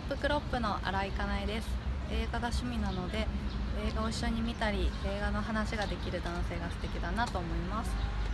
プクロップの新井かなえです。映画が趣味なので、映画を一緒に見たり映画の話ができる男性が素敵だなと思います。